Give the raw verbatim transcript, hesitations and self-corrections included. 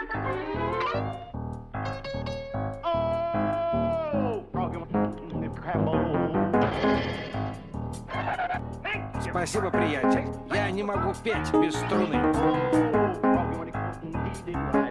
Спасибо, приятель. Я не могу петь без струны.